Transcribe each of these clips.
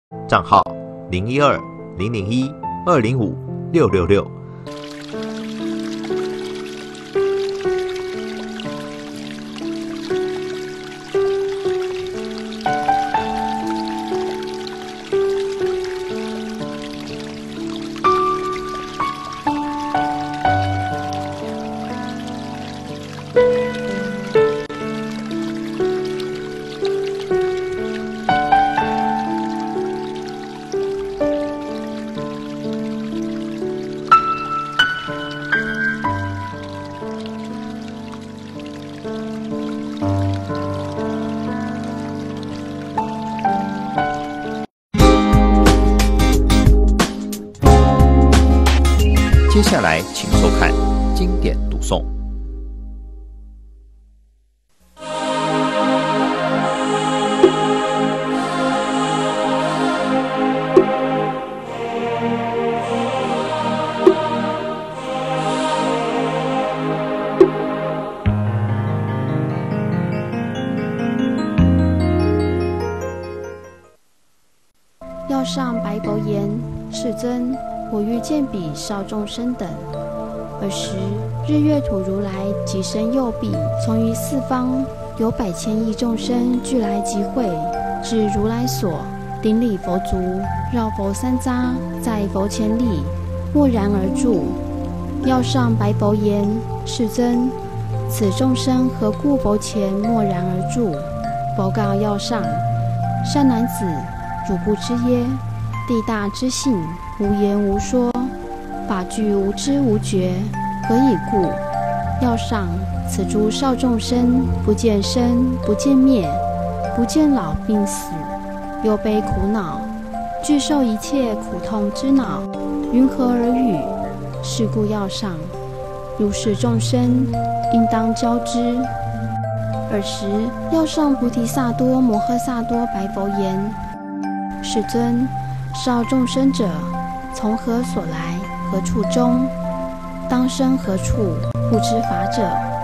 账号012-001-205-666。接下来，请收看经典读诵。 要上白佛言：世尊，我欲见彼少众生等。尔时，日月土如来即身右臂，从于四方有百千亿众生俱来集会，至如来所，顶礼佛足，绕佛三匝，在佛前礼，默然而住。要上白佛言：世尊，此众生何故佛前默然而住？佛告要上：善男子，汝不知耶？地大之性，无言无说，法具无知无觉，何以故？要上，此诸少众生，不见生，不见灭，不见老病死，忧悲苦恼，具受一切苦痛之恼，云何而语？是故要上，如是众生，应当教之。尔时，要上菩提萨埵摩诃萨多白佛言：世尊，少众生者，从何所来？何处终？当生何处？不知法者。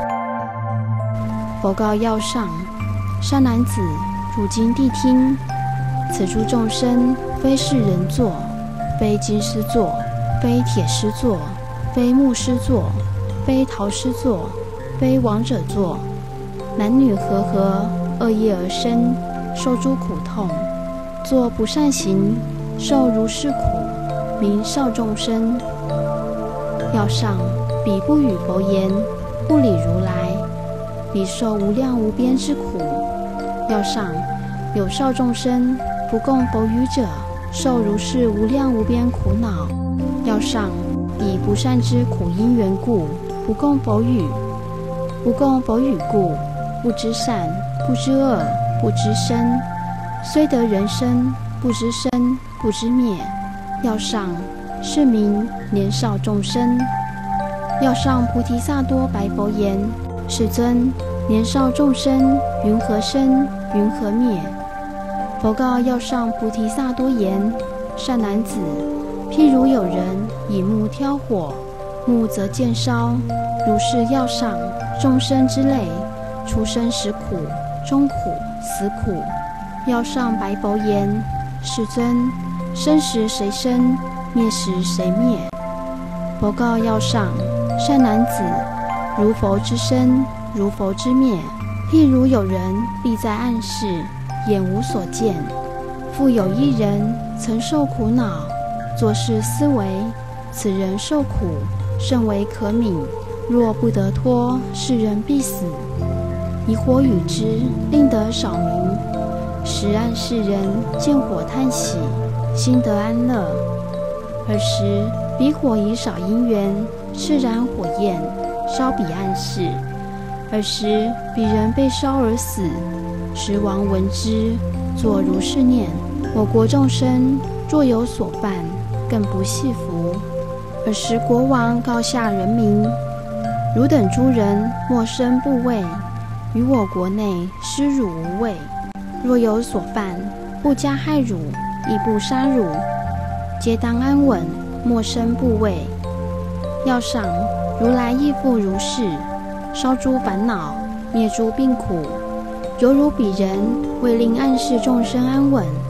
佛告要上：善男子，汝今谛听。此诸众生，非是人作，非金师作，非铁师作，非木师作，非陶师作，非王者作，男女和合，恶业而生，受诸苦痛，作不善行，受如是苦，名少众生。要上，彼不与佛言，不理如来，彼受无量无边之苦。要上，有少众生，不共佛语者，受如是无量无边苦恼。要上，以不善之苦因缘故，不共佛语。不共佛语故，不知善，不知恶，不知生，虽得人身，不知生，不知灭。要上，是名年少众生。要上菩提萨埵白佛言：世尊，年少众生，云何生？云何灭？佛告要上菩提萨埵言：善男子，譬如有人以木挑火，木则见烧，如是要上众生之类，出生时苦，中苦，死苦。要上白佛言：世尊，生时谁生？灭时谁灭？佛告要上：善男子，如佛之生，如佛之灭。譬如有人立在暗室，眼无所见，复有一人曾受苦恼，作是思维：此人受苦，甚为可悯，若不得脱，是人必死。以火与之，令得少明。时暗室人见火叹喜，心得安乐。尔时，彼火以少因缘，炽然火焰，烧彼暗室。尔时，彼人被烧而死。时王闻之，作如是念：我国众生若有所犯，更不系服。尔时国王告下人民：汝等诸人莫生怖畏，于我国内施汝无畏。若有所犯，不加害汝，亦不杀汝，皆当安稳，莫生怖畏。要上，如来亦复如是，烧诸烦恼，灭诸病苦。犹如彼人为令暗室众生安稳，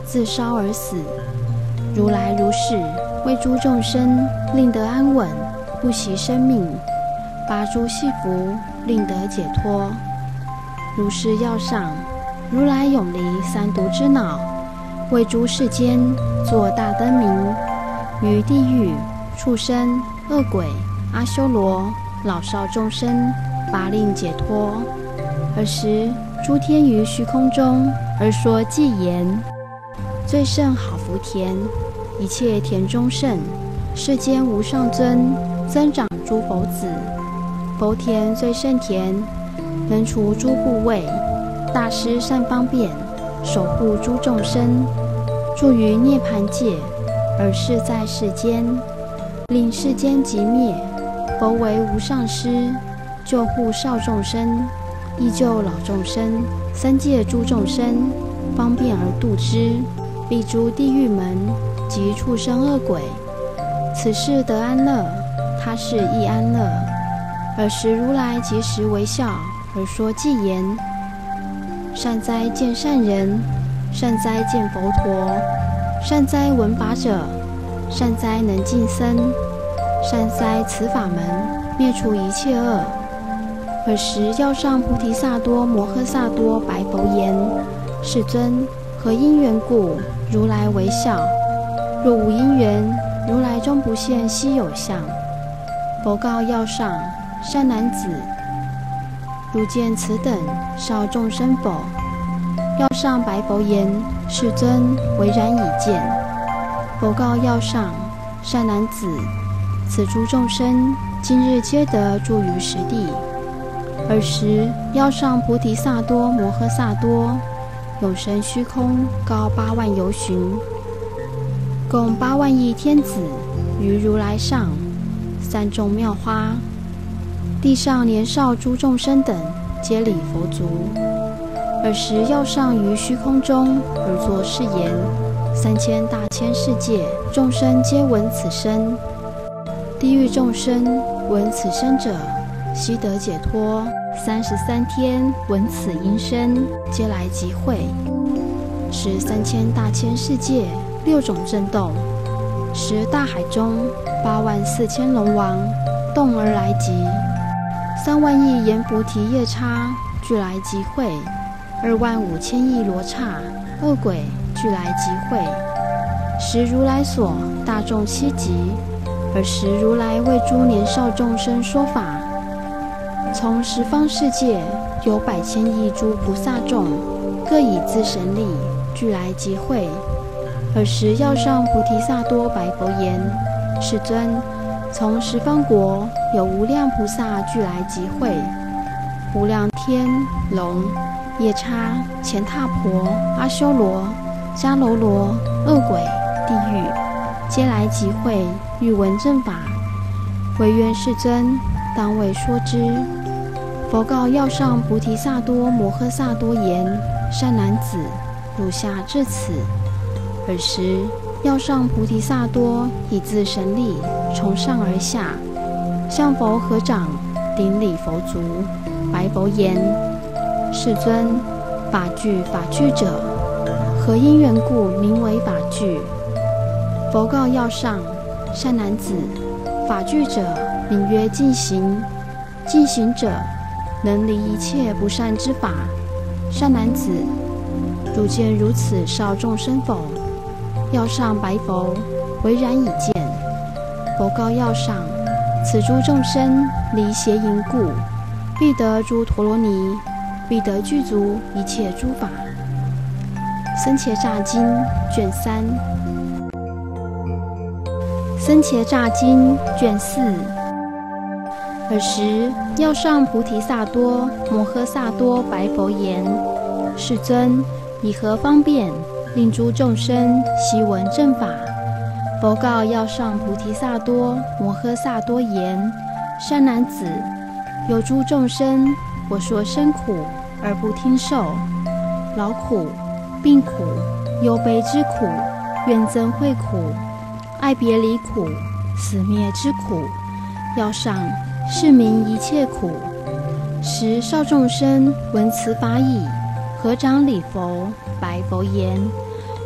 自烧而死。如来如是，为诸众生令得安稳，不惜生命，拔诸系缚，令得解脱。如是要上，如来永离三毒之恼，为诸世间作大灯明，于地狱、畜生、恶鬼、阿修罗、老少众生，拔令解脱。尔时诸天于虚空中而说偈言：最胜好福田，一切田中胜，世间无上尊，增长诸佛子。佛田最胜田，能除诸怖畏，大施善方便，守护诸众生，住于涅槃界，而是在世间，令世间即灭。佛为无上师，救护少众生，亦救老众生，三界诸众生，方便而度之，避诸地狱门及畜生恶鬼。此世得安乐，他世亦安乐。尔时如来即时微笑，而说偈言：善哉见善人，善哉见佛陀，善哉闻法者，善哉能近僧，善哉此法门，灭除一切恶。尔时要上菩提萨埵摩诃萨埵白佛言：世尊，何因缘故，如来微笑？若无因缘，如来终不现稀有相。佛告要上：善男子，如见此等少众生否？要上白佛言：世尊，唯然已见。佛告要上：善男子，此诸众生今日皆得住于实地。尔时要上菩提萨埵摩诃萨埵，永生虚空高8万由旬，共8万亿天子于如来上，三众妙花，地上年少诸众生等，皆礼佛足。尔时要上于虚空中而作是言：3000大千世界众生皆闻此声，地狱众生闻此声者，悉得解脱。33天闻此音声，皆来集会。使3000大千世界6种震动，使大海中8万4千龙王动而来集。3万亿阎浮提夜叉俱来集会，2万5千亿罗刹恶鬼俱来集会。时如来所大众7集，尔时如来为诸年少众生说法。从十方世界有100千亿诸菩萨众，各以自神力俱来集会。尔时要上菩提萨埵白佛言：世尊，从十方国有无量菩萨俱来集会，无量天龙夜叉乾闼婆阿修罗迦楼罗恶鬼地狱，皆来集会，欲闻正法。唯愿世尊当为说之。佛告要上菩提萨埵摩诃萨埵言：善男子，汝下至此。尔时要上菩提萨埵以自神力从上而下，向佛合掌，顶礼佛足，白佛言：世尊，法具法具者，何因缘故名为法具？佛告要上：善男子，法具者名曰净行，净行者能离一切不善之法。善男子，汝见如此少众生否？要上白佛：唯然已见。佛告要上：此诸众生离邪淫故，必得诸陀罗尼，必得具足一切诸法。僧伽吒经卷3。僧伽吒经卷4。尔时要上菩提萨埵摩诃萨埵白佛言：世尊，以何方便令诸众生悉闻正法？佛告要上菩提萨埵摩诃萨埵言：善男子，有诸众生，我说生苦而不听受，劳苦、病苦、忧悲之苦、怨憎会苦、爱别离苦、死灭之苦，要上是名一切苦。时少众生闻此法已，合掌礼佛，白佛言：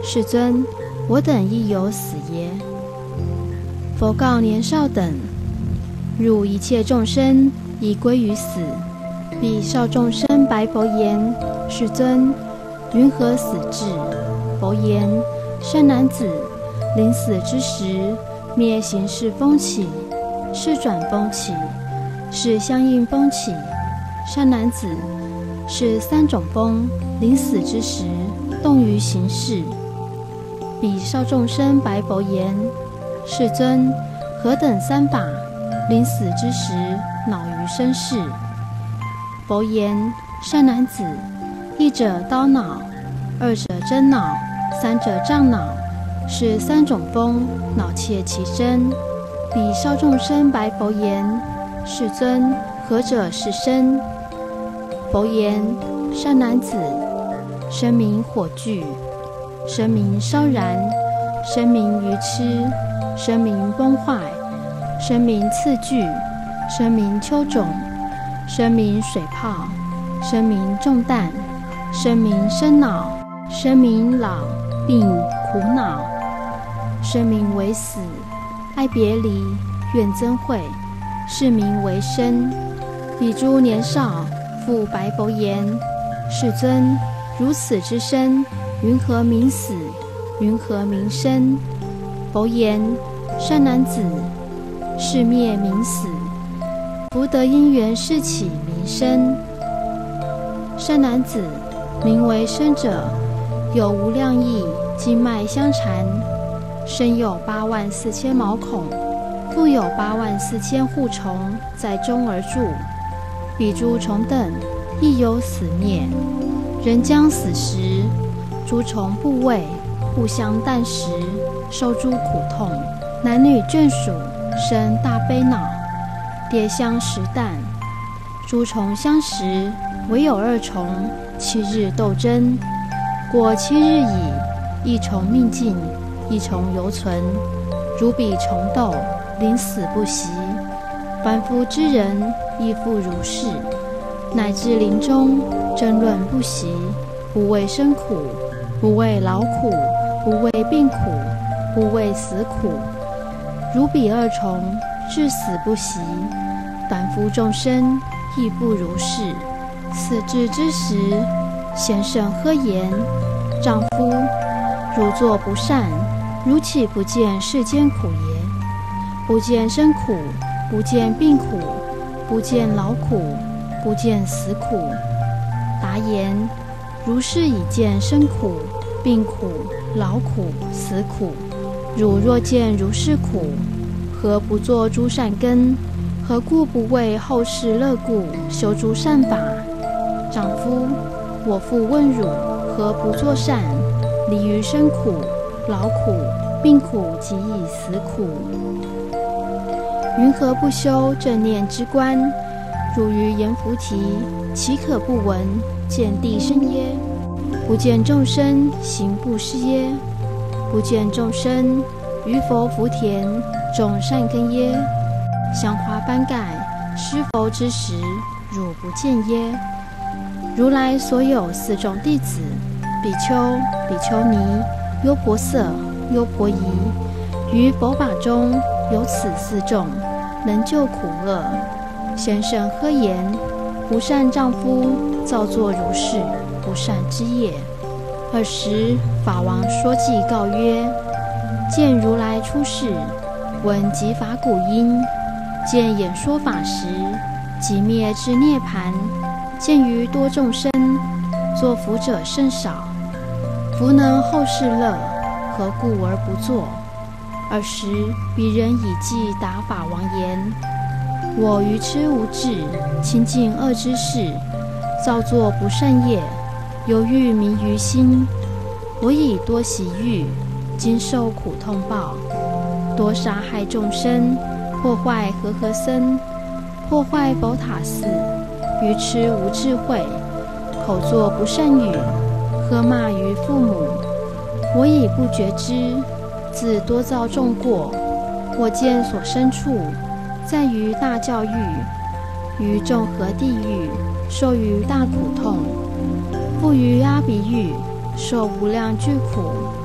世尊，我等亦有死耶？佛告年少等：汝一切众生已归于死。彼少众生白佛言：世尊，云何死至？佛言：善男子，临死之时，灭形式风起，是转风起，是相应风起。善男子，是三种风，临死之时动于形式。彼少众生白佛言：世尊，何等三法，临死之时恼于身世？佛言：善男子，一者刀恼，二者真恼，三者障恼，是三种风，恼切其身。彼少众生白佛言：世尊，何者是身？佛言：善男子，身名火炬，身名烧燃，身名愚痴，身名崩坏，身名刺剧，身名丘种，身名水泡，身名重担，身名生恼，身名老病苦恼，身名为死，爱别离，怨憎会，是名为身。彼诸年少复白佛言：世尊，如此之身，云何名死？云何名生？佛言：善男子，是灭名死，福德因缘是起名生。善男子，名为生者，有无量亿经脉相缠，身有84000毛孔，复有84000护虫在中而住。彼诸虫等亦有死灭。人将死时，诸虫部位互相啖食，受诸苦痛。男女眷属生大悲恼，蝶相食啖。诸虫相食，唯有二虫7日斗争。过7日已，一虫命尽，一虫犹存。如彼虫斗，临死不息。凡夫之人亦复如是，乃至临终争论不息，不为生苦，不为劳苦，不为病苦，不为死苦。如彼二虫，至死不息。凡夫众生亦复如是。死至之时，先生呵言：丈夫，汝作不善，汝岂不见世间苦耶？不见生苦，不见病苦，不见劳苦，不见死苦。答言：如是已见生苦、病苦、劳苦、死苦。汝若见如是苦，何不作诸善根？何故不为后世乐故修诸善法？丈夫，我复问汝，何不作善，离于生苦、劳苦、病苦及以死苦？云何不修正念之观？汝于阎浮提，岂可不闻见地生耶？不见众生行布施耶？不见众生于佛福田种善根耶？香花幡盖施佛之时，汝不见耶？如来所有4种弟子：比丘、比丘尼、优婆塞、优婆夷，于佛法中有此4种，能救苦厄。先生呵言：不善丈夫造作如是不善之业。尔时法王说偈告曰：见如来出世，闻即法鼓音，见演说法时，即灭之涅盘。见于多众生，作福者甚少。福能后世乐，何故而不作？尔时彼人以偈答法王言：我愚痴无智，亲近恶之事，造作不善业，犹豫迷于心。我以多习欲，今受苦痛报。多杀害众生，破坏和合僧，破坏佛塔寺，愚痴无智慧，口作不善语，喝骂于父母。我以不觉知，自多造众过。我见所生处，在于大教育，于众合地狱，受于大苦痛；复于阿鼻狱，受无量俱苦；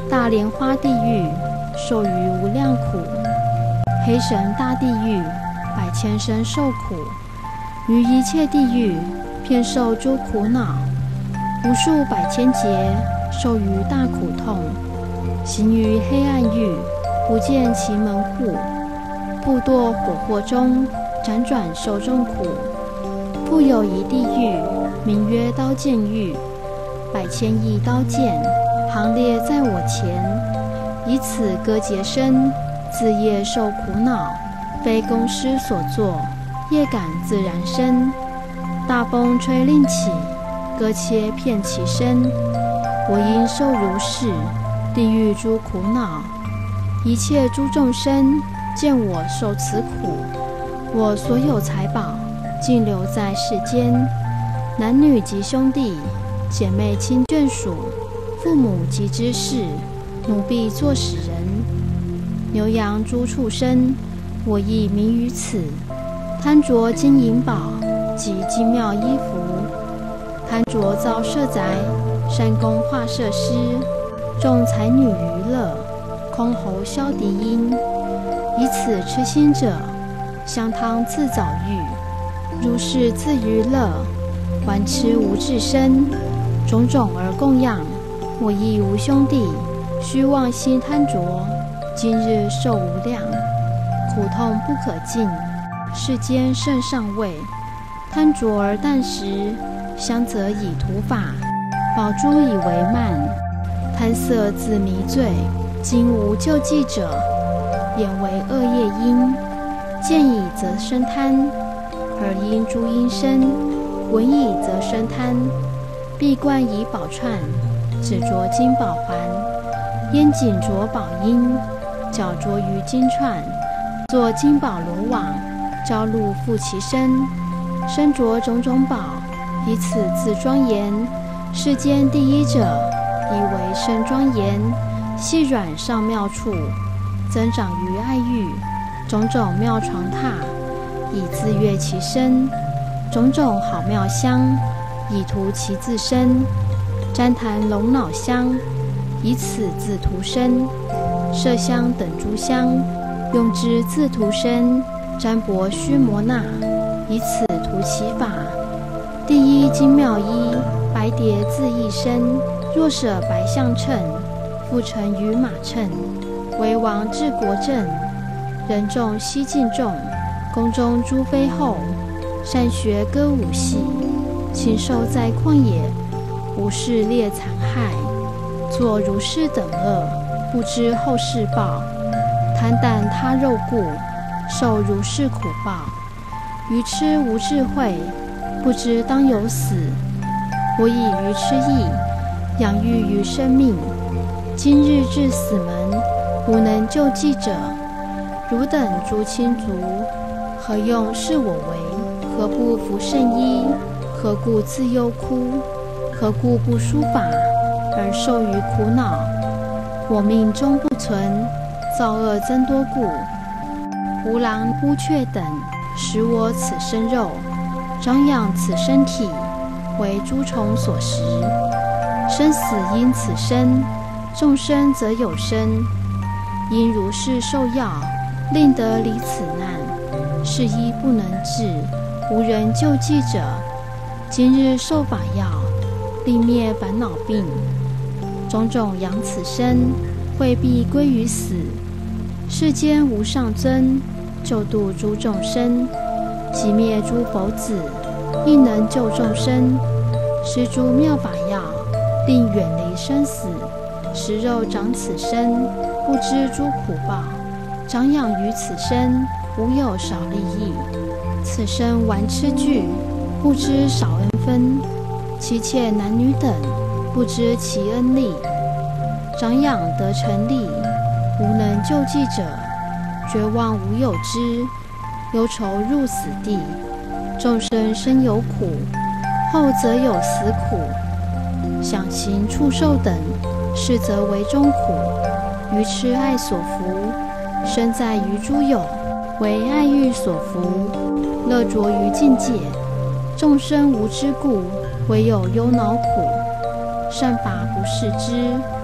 大莲花地狱受于无量苦，黑神大地狱百千生受苦，于一切地狱遍受诸苦恼，无数百千劫受于大苦痛，行于黑暗狱，不见其门户，复堕火惑中，辗转受众苦。复有一地狱，名曰刀剑狱，百千亿刀剑行列在我前，以此割截身，自业受苦恼，非公师所作，业感自然生。大风吹令起，割切遍其身，我因受如是地狱诸苦恼。一切诸众生见我受此苦，我所有财宝尽留在世间，男女及兄弟姐妹亲眷属，父母及知士，奴婢作使人，牛羊诸畜生，我亦迷于此。贪着金银宝及精妙衣服，贪着造舍宅，山宫画设施，众才女娱乐，箜篌箫笛音。以此痴心者，香汤自早浴，如是自娱乐，还痴无智身，种种而供养。我亦无兄弟，虚妄心贪着，今日受无量苦痛不可尽。世间甚上位，贪着而啖食，香则以涂法，宝珠以为慢，贪色自迷醉。今无救济者，眼为恶业因，见已则生贪，耳因诸因生，闻已则生贪。臂冠以宝串，指着金宝环，咽颈着宝缨，脚着于金串，作金宝罗网，朝露覆其身，身着种种宝，以此自庄严。世间第一者，以为身庄严，细软上妙处，增长于爱欲，种种妙床榻，以自悦其身，种种好妙香，以涂其自身，旃檀龙脑香，以此自涂身，麝香等诸香，用之自涂身，占卜须摩那，以此涂其法。第一精妙衣，白蝶自异身，若舍白象乘，复成于马乘，为王治国政。人众悉敬重，宫中诸妃后，善学歌舞戏，禽兽在旷野，无事猎残害，作如是等恶，不知后世报。贪啖他肉故，受如是苦报。愚痴无智慧，不知当有死。我以愚痴意，养育于生命。今日至死门，无能救济者。汝等诸亲族，何用视我为？何不服圣衣？何故自忧哭？何故不书法，而受于苦恼？我命终不存，造恶增多故。无狼乌雀等，食我此身肉，长养此身体，为诸虫所食。生死因此生，众生则有生。因如是受药，令得离此难。是医不能治，无人救济者。今日受法药，令灭烦恼病。种种养此身，会必归于死。世间无上尊，救度诸众生，即灭诸佛子，亦能救众生。施诸妙法药，令远离生死。食肉长此身，不知诸苦报。长养于此身，无有少利益。此身顽痴惧，不知少恩分。妻妾男女等，不知其恩利。长养得成利，无能救济者。绝望无有之，忧愁入死地。众生生有苦，后则有死苦。想行畜兽等，是则为中苦。愚痴爱所伏，身在于诸有，为爱欲所伏，乐着于境界。众生无知故，唯有忧恼苦。善法不视之，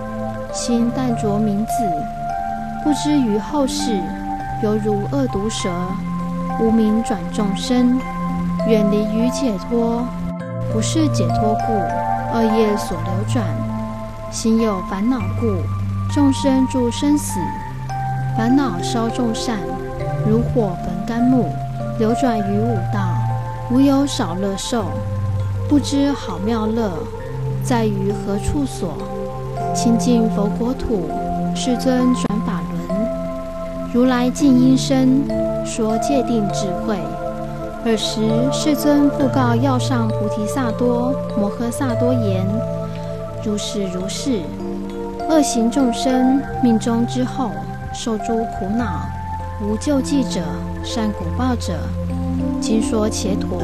心淡着名字，不知于后世，犹如恶毒蛇，无名转众生，远离于解脱，不是解脱故，恶业所流转。心有烦恼故，众生住生死。烦恼烧众善，如火焚甘木，流转于五道，无有少乐受。不知好妙乐，在于何处所？清净佛国土，世尊转法轮。如来静音声，说戒定智慧。尔时世尊复告要上菩提萨埵摩诃萨多言：如是如是，恶行众生命中之后，受诸苦恼，无救济者，善果报者，今说伽陀。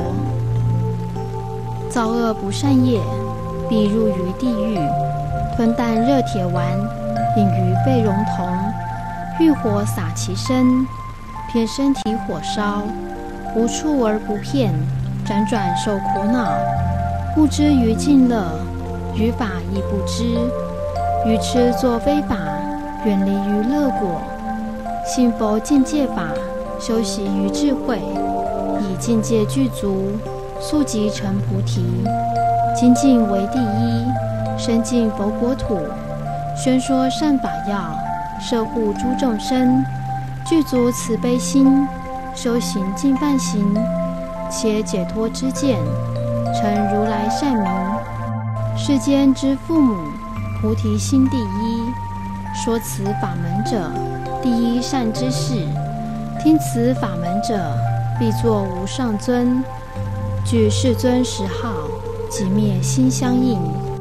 造恶不善业，必入于地狱，吞啖热铁丸，饮于沸熔铜，欲火洒其身，偏身体火烧，无处而不遍，辗转受苦恼，不知于尽乐，于法亦不知，愚痴作非法，远离于乐果。信佛境界法，修习于智慧，以境界具足，速即成菩提。精进为第一，深进佛国土，宣说善法要，摄护诸众生，具足慈悲心，修行净梵行，且解脱之见，成如来善名。世间之父母，菩提心第一。说此法门者，第一善知识。听此法门者，必作无上尊。具世尊十号，即灭心相应。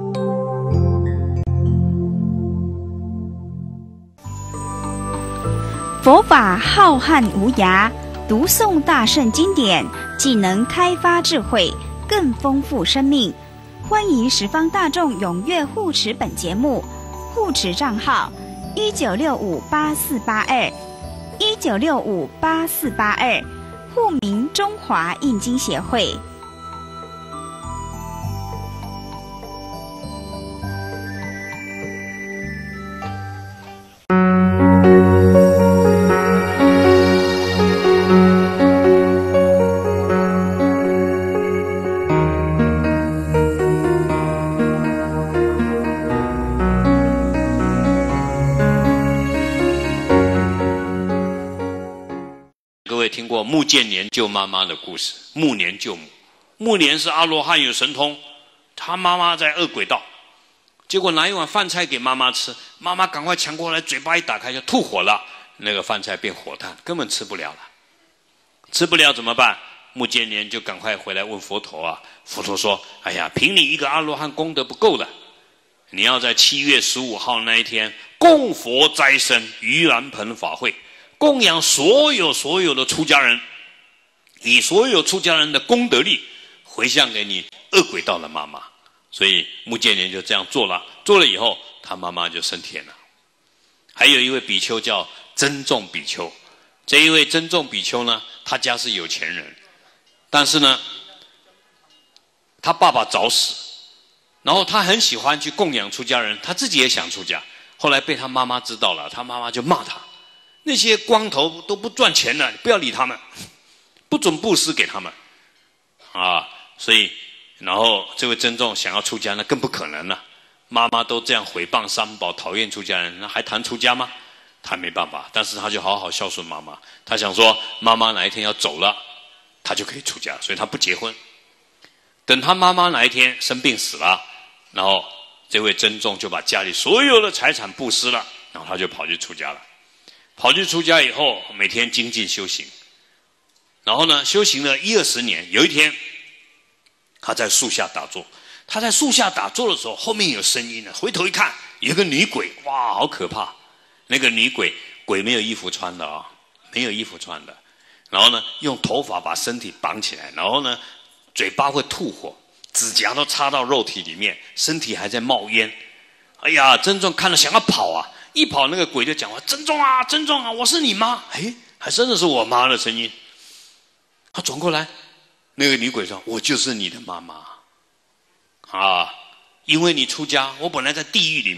佛法浩瀚无涯，读诵大圣经典，既能开发智慧，更丰富生命。欢迎十方大众踊跃护持本节目，护持账号19658482，19658482，户名中华印经协会。 听过目犍连救妈妈的故事。目连救母，目连是阿罗汉有神通，他妈妈在恶鬼道，结果拿一碗饭菜给妈妈吃，妈妈赶快抢过来，嘴巴一打开就吐火了，那个饭菜变火炭，根本吃不了了。吃不了怎么办？目犍连就赶快回来问佛陀啊。佛陀说：哎呀，凭你一个阿罗汉功德不够的，你要在7月15号那一天供佛斋生盂兰盆法会，供养所有的出家人，以所有出家人的功德力回向给你恶鬼道的妈妈。所以目犍连就这样做了，做了以后他妈妈就升天了。还有一位比丘叫珍重比丘，这一位珍重比丘呢，他家是有钱人，但是呢他爸爸早死，然后他很喜欢去供养出家人，他自己也想出家，后来被他妈妈知道了，他妈妈就骂他，那些光头都不赚钱了，不要理他们，不准布施给他们啊！所以然后这位珍重想要出家，那更不可能了，妈妈都这样毁谤三宝，讨厌出家人，那还谈出家吗？他没办法，但是他就好好孝顺妈妈，他想说妈妈哪一天要走了，他就可以出家，所以他不结婚。等他妈妈哪一天生病死了，然后这位珍重就把家里所有的财产布施了，然后他就跑去出家了。跑去出家以后，每天精进修行，然后呢，修行了10-20年。有一天，他在树下打坐。他在树下打坐的时候，后面有声音了。回头一看，有个女鬼，哇，好可怕！那个女鬼，鬼没有衣服穿的啊，没有衣服穿的。然后呢，用头发把身体绑起来，然后呢，嘴巴会吐火，指甲都插到肉体里面，身体还在冒烟。哎呀，珍重看了想要跑啊！一跑，那个鬼就讲话：“珍重啊，珍重啊，我是你妈！”哎，还真的是我妈的声音。他转过来，那个女鬼说：“我就是你的妈妈啊！因为你出家，我本来在地狱里面，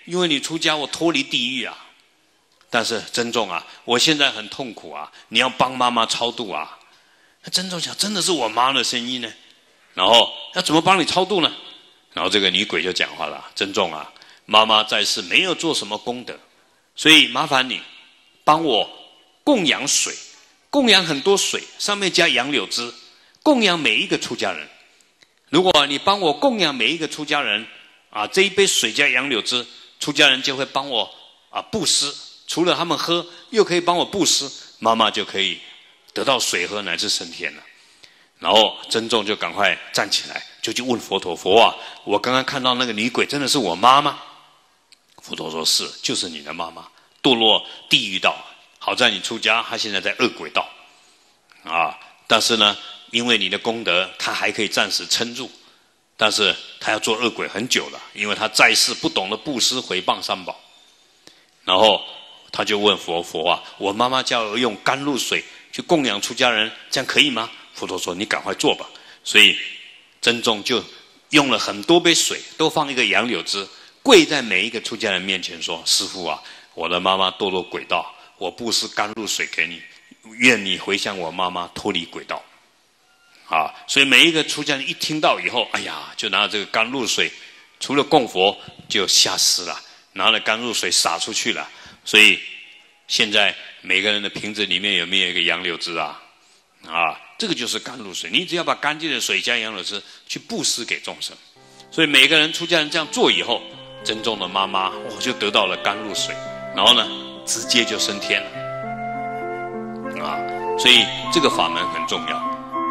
因为你出家，我脱离地狱啊。但是珍重啊，我现在很痛苦啊，你要帮妈妈超度啊。那珍重想，真的是我妈的声音呢，然后要怎么帮你超度呢？然后这个女鬼就讲话了：珍重啊，妈妈在世没有做什么功德，所以麻烦你帮我供养水，供养很多水，上面加杨柳枝，供养每一个出家人。如果你帮我供养每一个出家人啊，这一杯水加杨柳枝，出家人就会帮我布施，除了他们喝，又可以帮我布施，妈妈就可以得到水喝乃至升天了。然后珍重就赶快站起来，就去问佛陀：佛啊，我刚刚看到那个女鬼真的是我妈吗？佛陀说：是，就是你的妈妈，堕落地狱道。好在你出家，她现在在恶鬼道啊。但是呢，因为你的功德，她还可以暂时撑住，但是她要做恶鬼很久了，因为她在世不懂得布施回谤三宝。然后他就问佛：佛啊，我妈妈叫我用甘露水去供养出家人，这样可以吗？佛陀说：你赶快做吧。所以珍重就用了很多杯水，都放一个杨柳枝，跪在每一个出家人面前说：师父啊，我的妈妈堕落鬼道，我布施甘露水给你，愿你回向我妈妈脱离鬼道啊。所以每一个出家人一听到以后，哎呀，就拿这个甘露水，除了供佛就下施了，拿了甘露水洒出去了。所以现在每个人的瓶子里面有没有一个杨柳枝啊？这个就是甘露水，你只要把干净的水加杨柳枝去布施给众生。所以每个人出家人这样做以后，珍重的妈妈就得到了甘露水，然后呢直接就升天了所以这个法门很重要。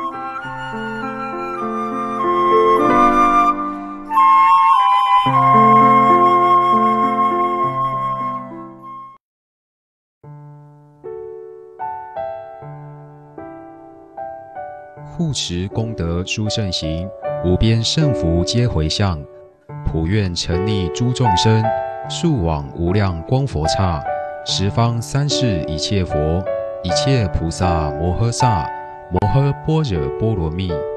护持功德殊胜行，无边胜福皆回向。普愿沉溺诸众生，速往无量光佛刹。十方三世一切佛，一切菩萨摩诃萨，摩诃般若波罗蜜。